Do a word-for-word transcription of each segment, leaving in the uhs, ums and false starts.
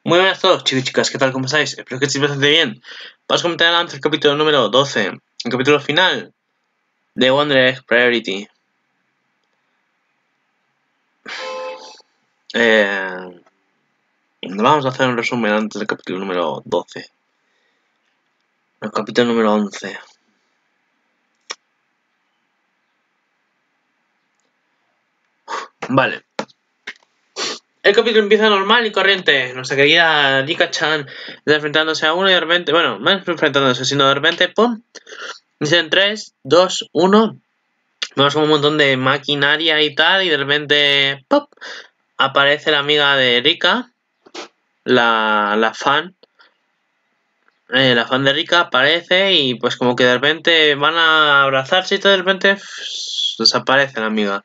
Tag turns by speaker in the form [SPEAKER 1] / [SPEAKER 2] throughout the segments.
[SPEAKER 1] Muy buenas a todos, chicos y chicas, ¿qué tal? ¿Cómo estáis? Espero que estéis bastante bien. Vamos a comentar adelante el capítulo número doce, el capítulo final de Wonder Egg Priority. Eh, vamos a hacer un resumen antes del capítulo número doce. El capítulo número once. Vale. El capítulo empieza normal y corriente. Nuestra querida Rika-chan está enfrentándose a uno y de repente, bueno, no es enfrentándose, sino de repente, ¡pum! Dicen tres, dos, uno. Vemos como un montón de maquinaria y tal, y de repente, ¡pop! Aparece la amiga de Rika, la, la fan. Eh, la fan de Rika aparece y pues como que de repente van a abrazarse y todo de repente pff, desaparece la amiga.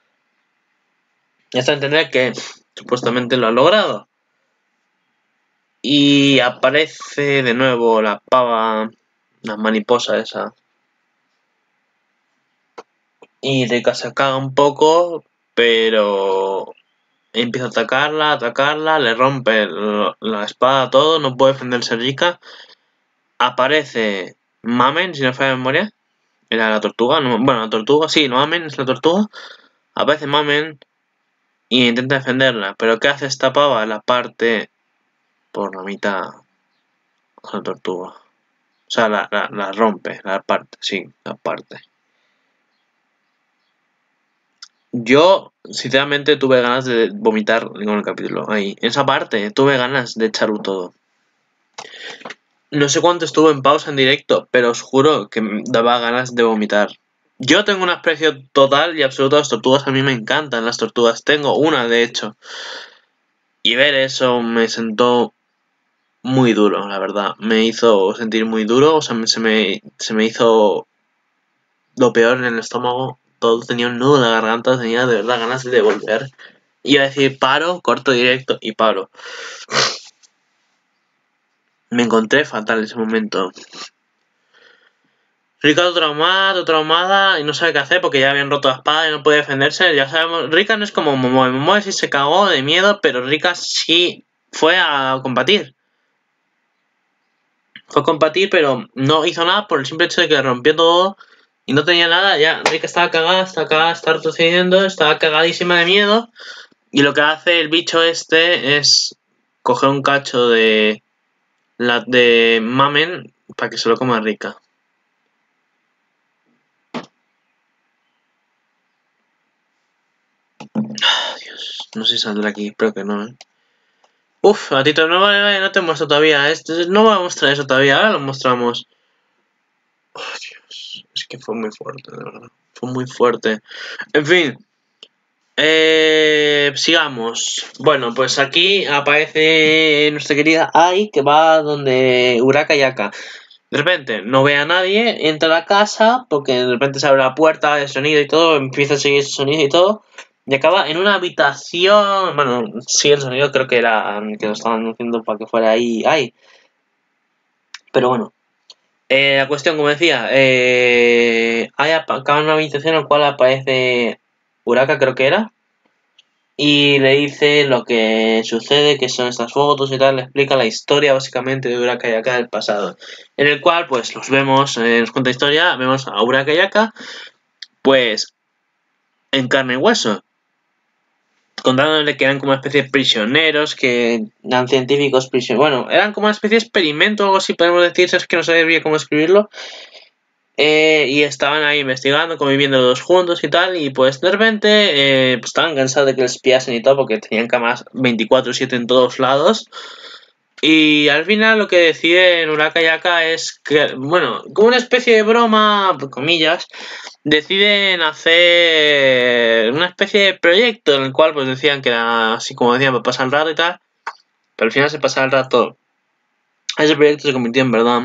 [SPEAKER 1] Ya está a entender que supuestamente lo ha logrado. Y aparece de nuevo la pava, la mariposa esa. Y Rika se caga un poco, pero empieza a atacarla, atacarla, le rompe la espada, todo, no puede defenderse Rika. Aparece Mamen, si no falla de memoria. Era la tortuga, no, bueno, la tortuga, sí, no Mamen, es la tortuga. Aparece Mamen y intenta defenderla, pero ¿qué hace esta pava? La parte por la mitad a la tortuga. O sea, la, la, la rompe, la parte, sí, la parte. Yo, sinceramente, tuve ganas de vomitar en el capítulo. Ahí, en esa parte, tuve ganas de echar todo. No sé cuánto estuvo en pausa en directo, pero os juro que me daba ganas de vomitar. Yo tengo un aprecio total y absoluto a las tortugas. A mí me encantan las tortugas. Tengo una, de hecho. Y ver eso me sentó muy duro, la verdad. Me hizo sentir muy duro. O sea, se me, se me hizo lo peor en el estómago. Todo tenía un nudo en la garganta. Tenía de verdad ganas de volver. Iba a decir paro, corto directo y paro. Me encontré fatal en ese momento. Rika traumada, traumada y no sabe qué hacer porque ya habían roto la espada y no puede defenderse. Ya sabemos, Rika no es como Momoe. Momoe sí se cagó de miedo, pero Rika sí fue a combatir. Fue a combatir, pero no hizo nada por el simple hecho de que rompió todo y no tenía nada. Ya Rika estaba cagada, estaba cagada, estaba retrocediendo, estaba cagadísima de miedo. Y lo que hace el bicho este es coger un cacho de la de Mamen para que se lo coma Rika. Oh, Dios, no sé si saldrá aquí, espero que no, ¿eh? Uf, a Tito, no, vale, vale, no te muestro todavía. Este, no voy a mostrar eso todavía, ahora lo mostramos. Oh, Dios, es que fue muy fuerte, de verdad. Fue muy fuerte. En fin. Eh, sigamos. Bueno, pues aquí aparece nuestra querida Ai, que va donde Uraka y Aka. De repente no ve a nadie, entra a la casa, porque de repente se abre la puerta, el sonido y todo, empieza a seguir ese sonido y todo. Y acaba en una habitación. Bueno, sí, el sonido creo que era que lo estaban haciendo para que fuera ahí. Ay. Pero bueno. Eh, la cuestión, como decía, eh, hay acaba en una habitación en la cual aparece Uraka, creo que era. Y le dice lo que sucede, que son estas fotos y tal. Le explica la historia básicamente de Uraka y Aka del pasado. En el cual, pues, los vemos, eh, nos cuenta historia. Vemos a Uraka y Aka, pues, en carne y hueso. Contándole que eran como una especie de prisioneros, que eran científicos prisioneros. Bueno, eran como una especie de experimento o algo así, podemos decir, es que no sabía bien cómo escribirlo. Eh, y estaban ahí investigando, conviviendo los dos juntos y tal, y pues de repente eh, pues estaban cansados de que les espiasen y todo, porque tenían cámaras veinticuatro siete en todos lados. Y al final lo que deciden Uraka y Aka es que, bueno, como una especie de broma, comillas, deciden hacer una especie de proyecto en el cual pues decían que era así como decían, para pasar el rato y tal, pero al final se pasaba el rato. Ese proyecto se convirtió en verdad.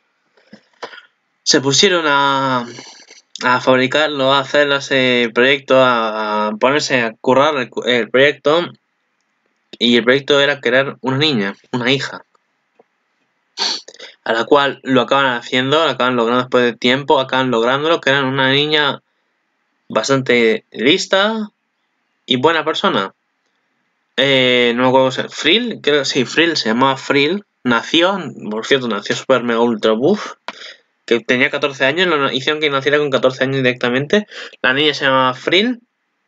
[SPEAKER 1] Se pusieron a, a fabricarlo, a hacer ese proyecto, a ponerse a currar el, el proyecto. Y el proyecto era crear una niña, una hija, a la cual lo acaban haciendo, lo acaban logrando después de tiempo, acaban lográndolo, que era una niña bastante lista y buena persona. eh, no me acuerdo si Frill, creo que sí, Frill, se llamaba Frill, nació, por cierto, nació super mega ultra buff, que tenía catorce años, lo hicieron que naciera con catorce años directamente. La niña se llamaba Frill.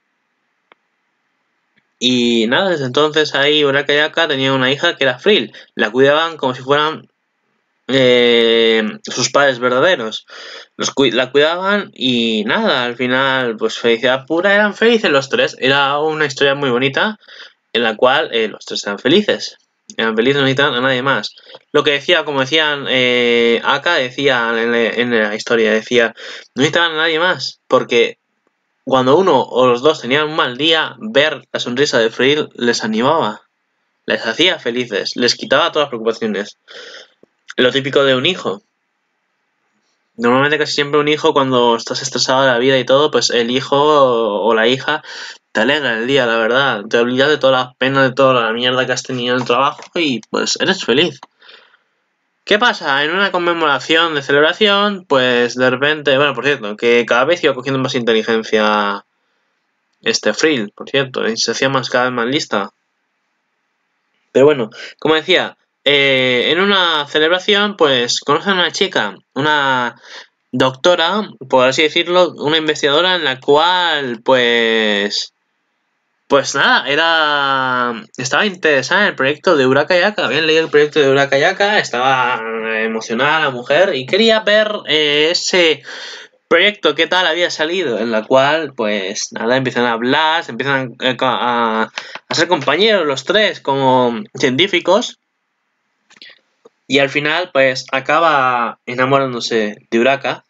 [SPEAKER 1] Y nada, desde entonces ahí Uraka Yaka tenía una hija que era Frill. La cuidaban como si fueran eh, sus padres verdaderos. Los cu la cuidaban y nada, al final, pues felicidad pura, eran felices los tres. Era una historia muy bonita en la cual eh, los tres eran felices. Eran felices, no necesitan a nadie más. Lo que decía, como decían eh, Aka, decía en, en la historia, decía, no necesitaban a nadie más, porque cuando uno o los dos tenían un mal día, ver la sonrisa de Frill les animaba, les hacía felices, les quitaba todas las preocupaciones. Lo típico de un hijo. Normalmente casi siempre un hijo, cuando estás estresado de la vida y todo, pues el hijo o la hija te alegra el día, la verdad. Te olvidas de todas las penas, de toda la mierda que has tenido en el trabajo y pues eres feliz. ¿Qué pasa? En una conmemoración de celebración, pues de repente, bueno, por cierto, que cada vez iba cogiendo más inteligencia este Frill, por cierto, y se hacía más cada vez más lista. Pero bueno, como decía, eh, en una celebración, pues conocen a una chica, una doctora, por así decirlo, una investigadora en la cual, pues, pues nada, era, estaba interesada en el proyecto de Uraka Yaka, habían leído el proyecto de Uraka Yaka, estaba emocionada la mujer y quería ver eh, ese proyecto qué tal había salido, en la cual, pues nada, empiezan a hablar, se empiezan a, a, a ser compañeros los tres como científicos. Y al final, pues, acaba enamorándose de Uraka.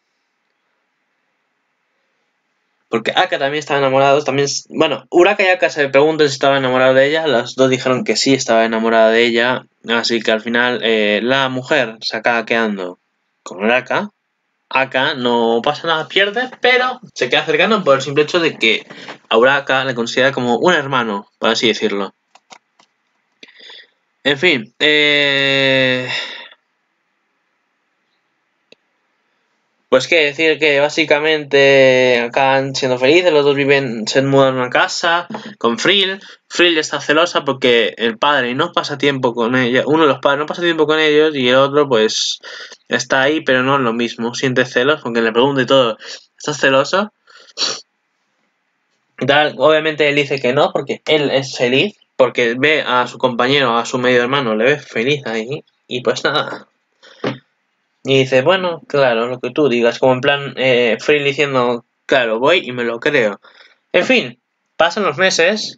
[SPEAKER 1] Porque Aka también estaba enamorado. También, bueno, Uraka y Aka se preguntan si estaba enamorado de ella. Los dos dijeron que sí estaba enamorada de ella. Así que al final, eh, la mujer se acaba quedando con Uraka. Aka no pasa nada, pierde, pero se queda cercano por el simple hecho de que a Uraka le considera como un hermano, por así decirlo. En fin, eh... pues qué decir que básicamente acaban siendo felices, los dos viven, se mudan a una casa con Frill. Frill está celosa porque el padre no pasa tiempo con ella, uno de los padres no pasa tiempo con ellos y el otro pues está ahí pero no es lo mismo, siente celos, aunque le pregunte todo, ¿estás celoso? Tal, obviamente él dice que no porque él es feliz, porque ve a su compañero, a su medio hermano, le ve feliz ahí y pues nada. Y dice, bueno, claro, lo que tú digas, como en plan eh, Frill diciendo, claro, voy y me lo creo. En fin, pasan los meses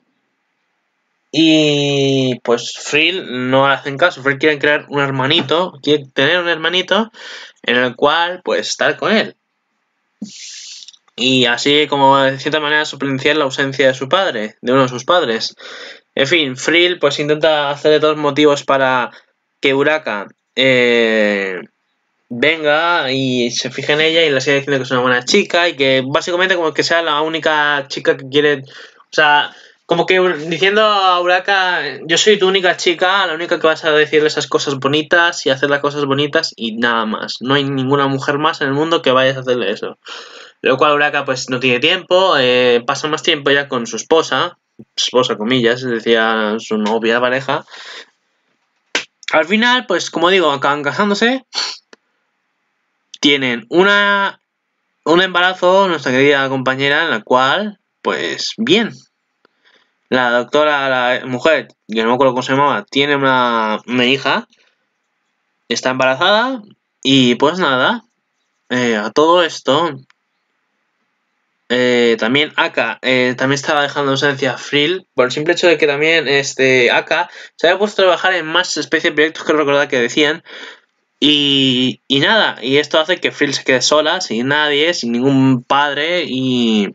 [SPEAKER 1] y pues Frill no le hacen caso. Frill quiere crear un hermanito, quiere tener un hermanito en el cual pues estar con él. Y así como de cierta manera suplenciar la ausencia de su padre, de uno de sus padres. En fin, Frill pues intenta hacer de todos motivos para que Uraka eh, venga y se fije en ella y le sigue diciendo que es una buena chica y que básicamente como que sea la única chica que quiere, o sea, como que diciendo a Uraka, yo soy tu única chica, la única que vas a decirle esas cosas bonitas y hacer las cosas bonitas y nada más. No hay ninguna mujer más en el mundo que vayas a hacerle eso. Lo cual Uraka pues no tiene tiempo, eh, pasa más tiempo ya con su esposa, esposa comillas, decía su novia pareja. Al final, pues como digo, acaban casándose. Tienen una un embarazo, nuestra querida compañera, en la cual, pues bien. La doctora, la mujer, que no me acuerdo cómo se llamaba, tiene una, una hija, está embarazada y pues nada, eh, a todo esto, eh, también Aka eh, también estaba dejando ausencia a Frill, por el simple hecho de que también este Aka se había puesto a trabajar en más especies de proyectos que recordar que decían. Y, y nada, y esto hace que Frill se quede sola, sin nadie, sin ningún padre y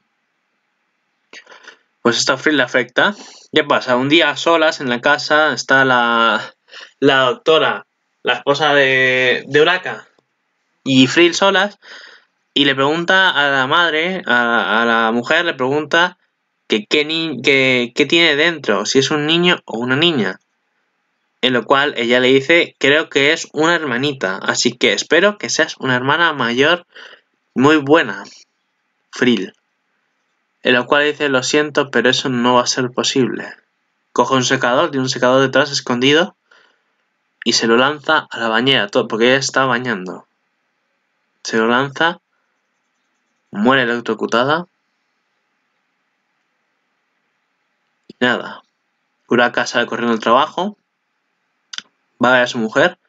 [SPEAKER 1] pues esto a Frill le afecta. ¿Qué pasa? Un día a solas en la casa está la, la doctora, la esposa de, de Uraka y Frill solas y le pregunta a la madre, a, a la mujer, le pregunta que qué, ni, que, qué tiene dentro, si es un niño o una niña. En lo cual ella le dice, creo que es una hermanita, así que espero que seas una hermana mayor muy buena, Frill. En lo cual dice, lo siento, pero eso no va a ser posible. coge un secador, tiene un secador detrás escondido y se lo lanza a la bañera, todo, porque ella está bañando. Se lo lanza, muere electrocutada y nada. Uraka sale corriendo al trabajo, va a ver a su mujer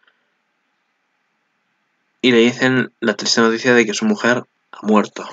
[SPEAKER 1] y le dicen la triste noticia de que su mujer ha muerto.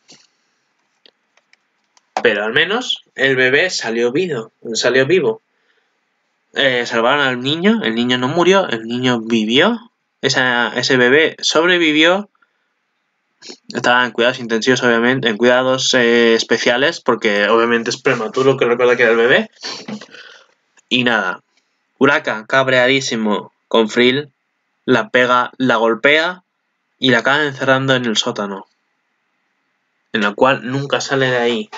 [SPEAKER 1] Pero al menos el bebé salió vivo. Salió vivo. Eh, salvaron al niño, el niño no murió, el niño vivió. Esa, ese bebé sobrevivió. Estaba en cuidados intensivos, obviamente, en cuidados eh, especiales, porque obviamente es prematuro, que recuerda que era el bebé. Y nada, Uraka, cabreadísimo con Frill, la pega, la golpea y la acaba encerrando en el sótano, en el cual nunca sale de ahí.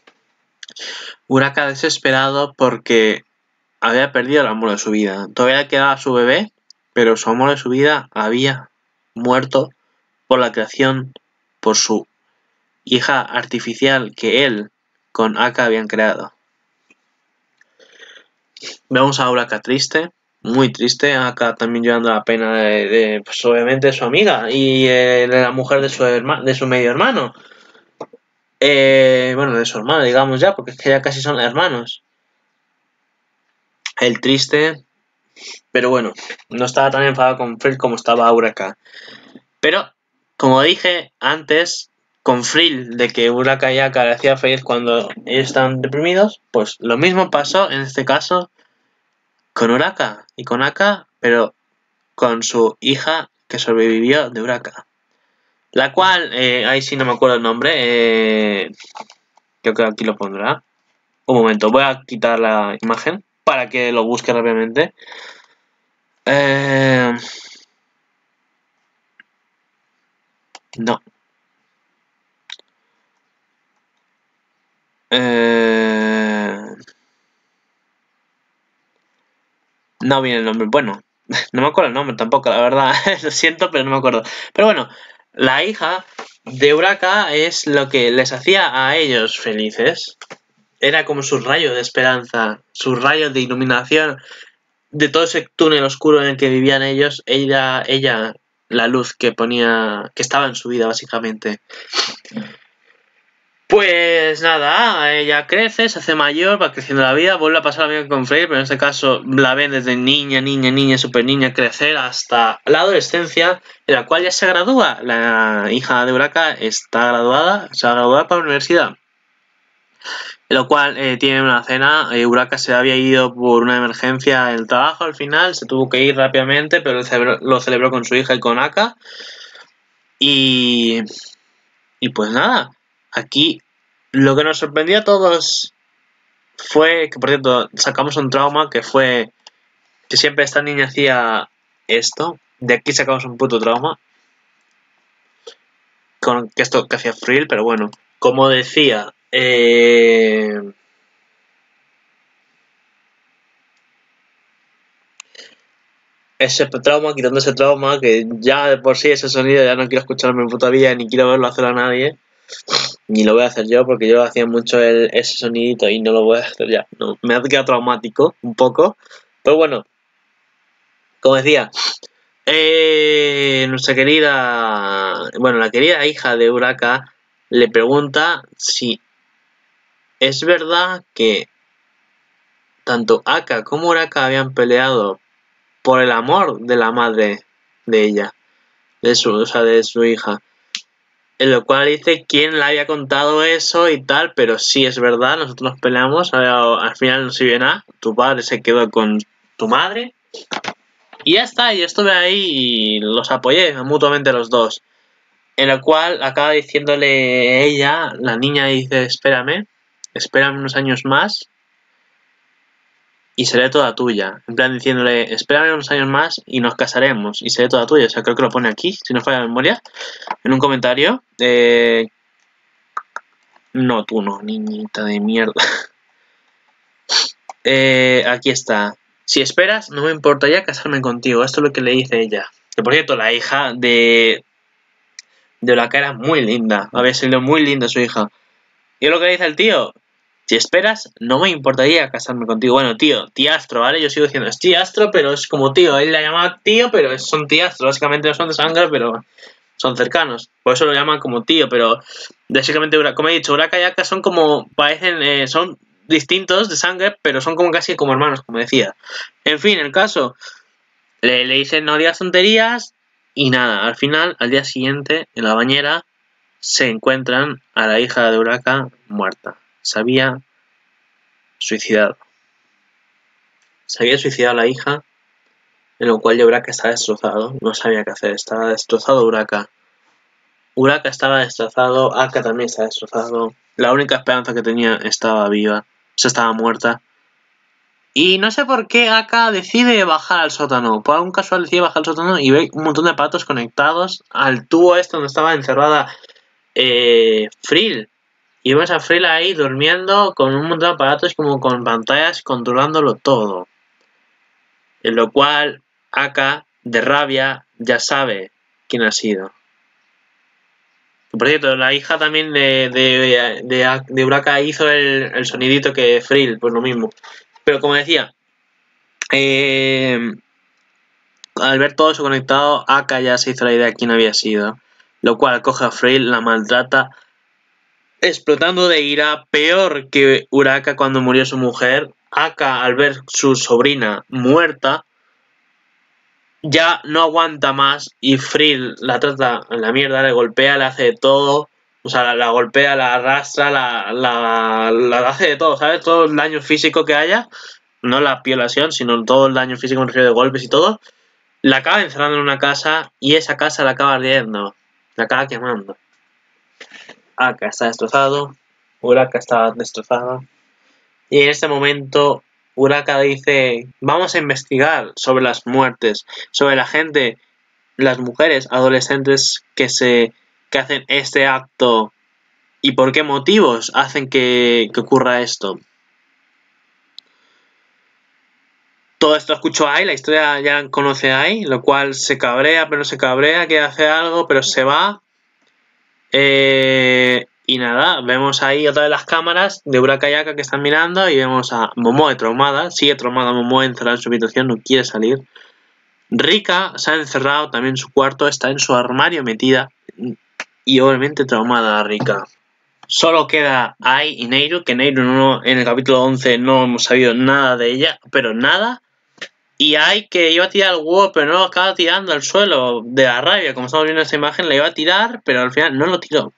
[SPEAKER 1] Uraka desesperado porque había perdido el amor de su vida. Todavía quedaba su bebé, pero su amor de su vida había muerto por la creación, por su hija artificial que él con Aka habían creado. Vemos a Uraka triste, muy triste, Aka también llevando la pena de, de pues obviamente su amiga y eh, de la mujer de su, de su medio hermano. Eh, bueno, de su hermano, digamos ya, porque es que ya casi son hermanos. El triste, pero bueno, no estaba tan enfadado con Frill como estaba Uraka. Pero, como dije antes, con Frill, de que Uraka y Aka le hacía feliz cuando ellos estaban deprimidos, pues lo mismo pasó en este caso con Uraka y con Aka, pero con su hija que sobrevivió de Uraka. La cual, eh, ahí sí no me acuerdo el nombre, eh, creo que aquí lo pondrá. Un momento, voy a quitar la imagen para que lo busque rápidamente. Eh, no. Eh, no viene el nombre. Bueno, no me acuerdo el nombre tampoco, la verdad. Lo siento, pero no me acuerdo. Pero bueno, la hija de Uraka es lo que les hacía a ellos felices. Era como su rayo de esperanza, su rayo de iluminación de todo ese túnel oscuro en el que vivían ellos. Ella, ella, la luz que ponía, que estaba en su vida básicamente. Pues nada, ella crece, se hace mayor, va creciendo la vida, vuelve a pasar la vida con Freyr, pero en este caso la ven desde niña, niña, niña, super niña, crecer hasta la adolescencia, en la cual ya se gradúa. La hija de Uraka está graduada, se va a graduar para la universidad. En lo cual eh, tiene una cena, eh, Uraka se había ido por una emergencia en el trabajo al final, se tuvo que ir rápidamente, pero lo celebró, lo celebró con su hija y con Aka. Y... Y pues nada, aquí lo que nos sorprendió a todos fue que, por cierto, sacamos un trauma que fue que siempre esta niña hacía esto. De aquí sacamos un puto trauma. Con que esto que hacía Frill, pero bueno. Como decía, eh... ese trauma, quitando ese trauma, que ya de por sí ese sonido ya no quiero escucharme en puta vida, ni quiero verlo hacer a nadie. Ni lo voy a hacer yo porque yo hacía mucho el, ese sonidito y no lo voy a hacer ya. No, me ha quedado traumático un poco. Pero bueno, como decía, eh, nuestra querida, bueno, la querida hija de Uraka le pregunta si es verdad que tanto Aka como Uraka habían peleado por el amor de la madre de ella, de su, o sea, de su hija. En lo cual dice quién le había contado eso y tal, pero sí es verdad, nosotros nos peleamos, al final no sirve nada, tu padre se quedó con tu madre y ya está, yo estuve ahí y los apoyé mutuamente los dos. En lo cual acaba diciéndole ella, la niña dice, espérame, espérame unos años más y seré toda tuya. En plan diciéndole, espérame unos años más y nos casaremos y seré toda tuya. O sea, creo que lo pone aquí, si no falla la memoria, en un comentario. Eh... No, tú no, niñita de mierda. eh, aquí está. Si esperas, no me importaría casarme contigo. Esto es lo que le dice ella. Que por cierto, la hija de... de Uraka era muy linda. Había sido muy linda su hija. Y es lo que le dice el tío. Si esperas, no me importaría casarme contigo. Bueno, tío, tíastro, ¿vale? Yo sigo diciendo, es tíastro, pero es como tío. Él la llama tío, pero son tíastro. Básicamente no son de sangre, pero son cercanos. Por eso lo llaman como tío, pero básicamente, como he dicho, Uraka y Aka son como, parecen, eh, son distintos de sangre, pero son como casi como hermanos, como decía. En fin, el caso, le, le dicen no digas tonterías y nada. Al final, al día siguiente, en la bañera, se encuentran a la hija de Uraka muerta. Se había suicidado. Se había suicidado la hija, en lo cual Uraka estaba destrozado. No sabía qué hacer, estaba destrozado Uraka. Uraka estaba destrozado, Aka también estaba destrozado. La única esperanza que tenía estaba viva, o sea, estaba muerta. Y no sé por qué Aka decide bajar al sótano. Por algún casual decide bajar al sótano y ve un montón de aparatos conectados al tubo este donde estaba encerrada eh, Frill. Y vemos a Frill ahí durmiendo con un montón de aparatos como con pantallas controlándolo todo. En lo cual Aka, de rabia, ya sabe quién ha sido. Por cierto, la hija también de, de, de, de Uraka hizo el, el sonidito que Frill, pues lo mismo. Pero como decía, eh, al ver todo eso conectado, Aka ya se hizo la idea de quién había sido. Lo cual coge a Frill, la maltrata, explotando de ira, peor que Uraka cuando murió su mujer. Aka, al ver su sobrina muerta, ya no aguanta más y Frill la trata en la mierda, le golpea, le hace de todo. O sea, la, la golpea, la arrastra, la, la, la hace de todo, ¿sabes? Todo el daño físico que haya, no la violación, sino todo el daño físico, me refiero de golpes y todo, la acaba encerrando en una casa y esa casa la acaba ardiendo, la acaba quemando. Aka está destrozado, Uraka está destrozado, y en este momento Uraka dice, vamos a investigar sobre las muertes, sobre la gente, las mujeres adolescentes que se que hacen este acto y por qué motivos hacen que, que ocurra esto. Todo esto escuchó Ai, la historia ya conoce a Ai, lo cual se cabrea, pero no se cabrea, quiere hacer algo, pero se va. Eh, y nada, vemos ahí otra de las cámaras de Uraka y Aka que están mirando y vemos a Momoe traumada, sigue traumada Momoe encerrada en su habitación, no quiere salir. Rika se ha encerrado también en su cuarto, está en su armario metida y obviamente traumada Rika. Solo queda Ai y Neiru, que Neiru no, en el capítulo once no hemos sabido nada de ella, pero nada. Y Ai que iba a tirar el huevo, pero no lo acaba tirando al suelo de la rabia. Como estamos viendo en esta imagen, la iba a tirar, pero al final no lo tiró.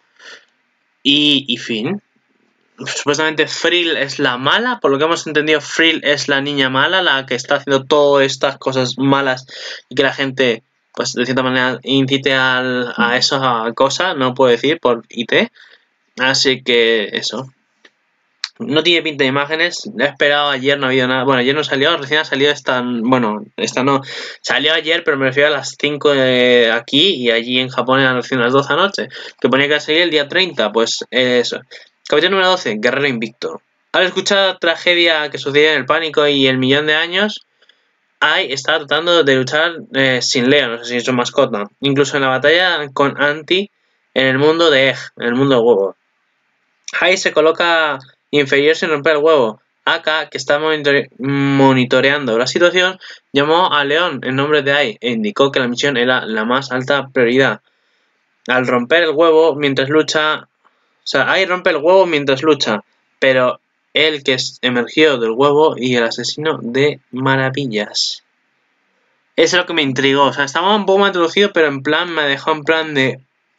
[SPEAKER 1] Y, y fin. Supuestamente Frill es la mala, por lo que hemos entendido, Frill es la niña mala, la que está haciendo todas estas cosas malas y que la gente, pues de cierta manera, incite al, a esa cosa, no puedo decir por I T. Así que eso. No tiene pinta de imágenes. He esperado ayer, no ha habido nada. Bueno, ayer no salió, recién ha salido esta. Bueno, esta no. Salió ayer, pero me refiero a las cinco de aquí y allí en Japón eran recién las doce anoche. Que ponía que salir el día treinta. Pues eso. Capítulo número doce, Guerrero Invicto. Al escuchar la tragedia que sucedió en el pánico y el millón de años, Ai estaba tratando de luchar eh, sin Leo, no sé si es su mascota. Incluso en la batalla con Anti en el mundo de Egg, en el mundo del huevo. Ai se coloca inferior sin romper el huevo. Aka, que está monitore monitoreando la situación, llamó a León en nombre de Ai e indicó que la misión era la más alta prioridad. Al romper el huevo mientras lucha... O sea, Ai rompe el huevo mientras lucha, pero él que emergió del huevo y el asesino de maravillas. Eso es lo que me intrigó. O sea, estaba un poco más introducido, pero en plan me dejó en plan de...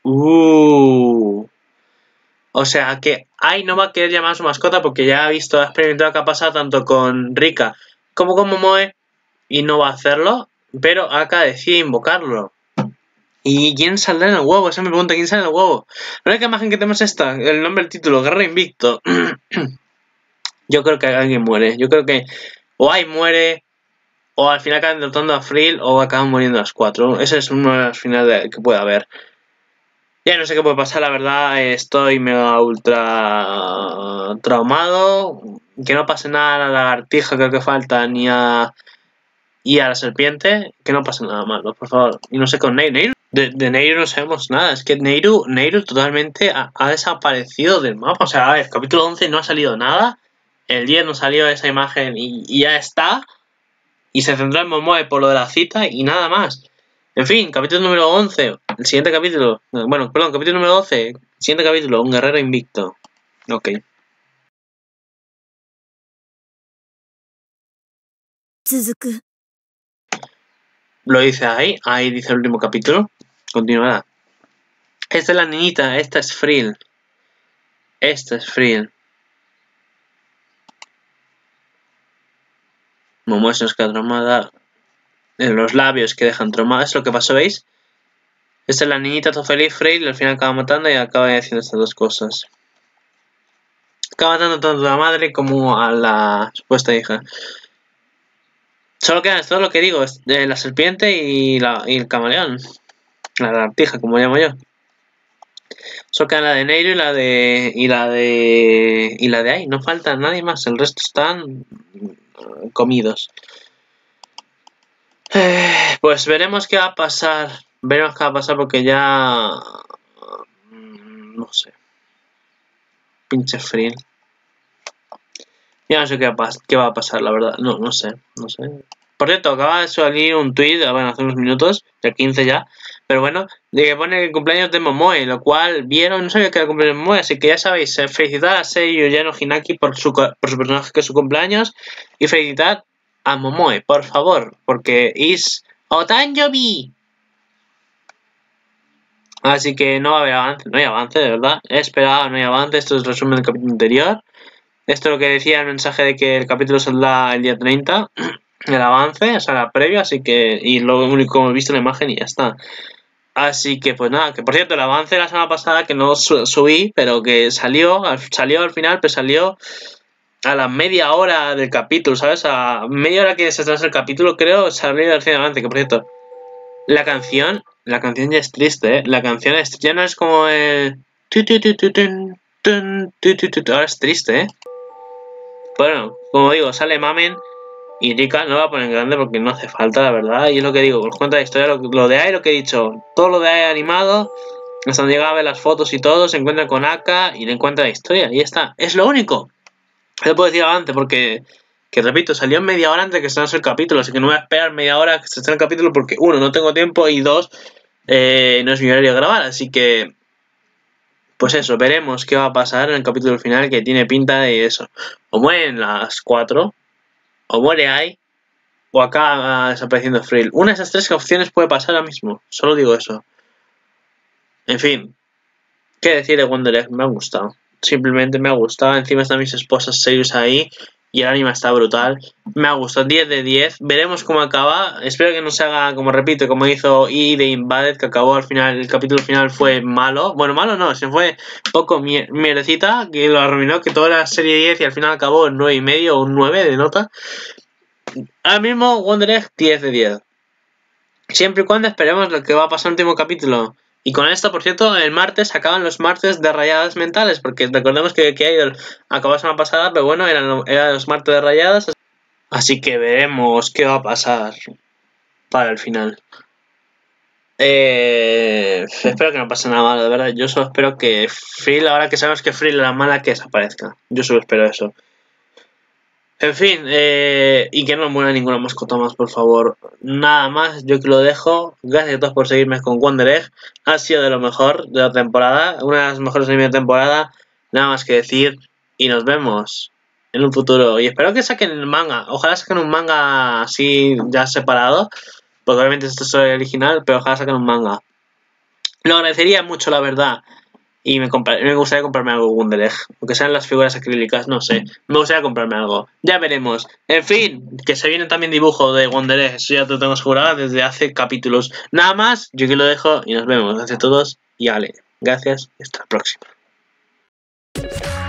[SPEAKER 1] Uh... O sea, que Ai no va a querer llamar a su mascota porque ya ha visto, ha experimentado que ha pasado tanto con Rika como con Momoe y no va a hacerlo, pero Aka decide invocarlo. ¿Y quién saldrá en el huevo? Esa me pregunta, ¿quién sale en el huevo? La única imagen que tenemos es esta, el nombre del título, Guerra Invicto. Yo creo que alguien muere. Yo creo que o Ai muere, o al final acaban derrotando a Frill, o acaban muriendo las cuatro. Ese es uno de los finales que puede haber. Ya no sé qué puede pasar, la verdad, estoy mega ultra traumado. Que no pase nada a la lagartija, creo que falta, ni a... Y a la serpiente, que no pase nada malo, por favor. Y no sé con Neiru. Neiru de, de Neiru no sabemos nada. Es que Neiru, Neiru totalmente ha, ha desaparecido del mapa. O sea, a ver, capítulo once no ha salido nada. el diez nos salió esa imagen y, y ya está. Y se centró en Momoe por lo de la cita y nada más. En fin, capítulo número once. El siguiente capítulo. Bueno, perdón, capítulo número doce. Siguiente capítulo, un guerrero invicto. Ok. Lo dice ahí. Ahí dice el último capítulo. Continuará. Esta es la niñita. Esta es Frill. Esta es Frill. Momoe se nos queda traumada. En los labios que dejan traumadas. Es lo que pasó, ¿veis? Esta es la niñita todo feliz. Frill al final acaba matando y acaba haciendo estas dos cosas. Acaba matando tanto a la madre como a la supuesta hija. Solo queda esto, lo que digo, es de la serpiente y, la, y el camaleón. La lagartija, como llamo yo. Solo queda la de Neiro y la de. y la de. y la de ahí. No falta nadie más. El resto están comidos. Eh, pues veremos qué va a pasar. Veremos qué va a pasar porque ya. No sé. Pinche Frill. Ya no sé qué va, a qué va a pasar, la verdad. No, no sé. No sé. Por cierto, acaba de salir un tweet, bueno, hace unos minutos, de quince ya, pero bueno, de que pone el cumpleaños de Momoe, lo cual vieron, no sabía que era el cumpleaños de Momoe, así que ya sabéis, felicitar a Seiyu Yano Hinaki por su, por su personaje que es su cumpleaños, y felicitar a Momoe, por favor, porque es Otanjobi. Así que no va a haber avance, no hay avance, de verdad, he esperado, no hay avance, esto es el resumen del capítulo anterior, esto es lo que decía el mensaje de que el capítulo saldrá el día treinta. El avance, o sea, la previa, así que, y lo único que hemos visto en la imagen y ya está. Así que, pues nada, que por cierto, el avance de la semana pasada que no su subí, pero que salió, salió al final, pues salió a la media hora del capítulo, ¿sabes? A media hora que se trata el capítulo, creo, salió el avance, que por cierto, la canción, la canción ya es triste, ¿eh? La canción es, ya no es como el... Ahora es triste, ¿eh? Bueno, como digo, sale Mamen. Y Rika no lo va a poner en grande porque no hace falta, la verdad. Y es lo que digo, os cuenta la historia, lo, lo de ahí, lo que he dicho. Todo lo de ahí animado, hasta donde llega a ver las fotos y todo, se encuentra con Aka y le encuentra la historia. Y ya está, es lo único. Lo puedo decir antes porque, que repito, salió en media hora antes de que se estrenase el capítulo. Así que no voy a esperar media hora que se estrene el capítulo porque, uno, no tengo tiempo y dos, eh, no es mi horario de grabar. Así que, pues eso, veremos qué va a pasar en el capítulo final que tiene pinta de eso. O mueren las cuatro. O muere ahí, o acá desapareciendo Frill. Una de esas tres opciones puede pasar ahora mismo. Solo digo eso. En fin. ¿Qué decir de Wonder Egg? Me ha gustado. Simplemente me ha gustado. Encima están mis esposas serios ahí. Y el anime está brutal. Me ha gustado. diez de diez. Veremos cómo acaba. Espero que no se haga, como repito, como hizo E de Invaded, que acabó al final. El capítulo final fue malo. Bueno, malo no. Se fue poco mierdecita. Que lo arruinó. Que toda la serie diez y al final acabó en nueve y medio o un nueve de nota. Ahora mismo Wonder Egg diez de diez. Siempre y cuando esperemos lo que va a pasar en el último capítulo. Y con esto, por cierto, el martes acaban los martes de rayadas mentales. Porque recordemos que, que Idol acabó la semana pasada, pero bueno, eran, eran los martes de rayadas. Así que veremos qué va a pasar para el final. Eh, espero que no pase nada malo, de verdad. Yo solo espero que Frill, ahora que sabemos que Frill es la mala, que desaparezca. Yo solo espero eso. En fin, eh, y que no muera ninguna mascota más, por favor. Nada más, yo que lo dejo. Gracias a todos por seguirme con Wonder Egg. Ha sido de lo mejor de la temporada, una de las mejores de mi temporada. Nada más que decir, y nos vemos en un futuro. Y espero que saquen el manga. Ojalá saquen un manga así ya separado, porque obviamente esto es el original, pero ojalá saquen un manga. Lo agradecería mucho, la verdad. Y me, me gustaría comprarme algo Wonder Egg. Aunque sean las figuras acrílicas, no sé. Me gustaría comprarme algo. Ya veremos. En fin, que se viene también dibujo de Wonder Egg. Eso ya te lo tengo asegurado desde hace capítulos. Nada más, yo aquí lo dejo y nos vemos. Gracias a todos y Ale. Gracias. Hasta la próxima.